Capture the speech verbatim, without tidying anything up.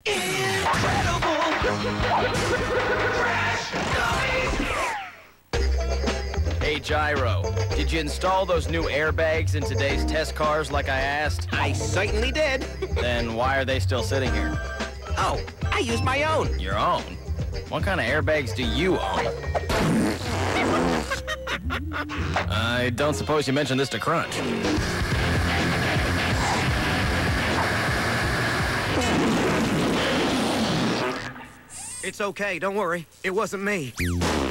Incredible! Crash Dummies! Hey, Gyro, did you install those new airbags in today's test cars like I asked? I certainly did. Then why are they still sitting here? Oh, I used my own. Your own? What kind of airbags do you own? I don't suppose you mentioned this to Crunch. It's okay, don't worry. It wasn't me.